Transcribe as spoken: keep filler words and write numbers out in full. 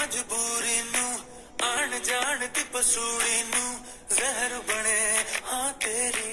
मजबूरी नू आन जान दी पसूड़ी नू जहर बने हाँ तेरी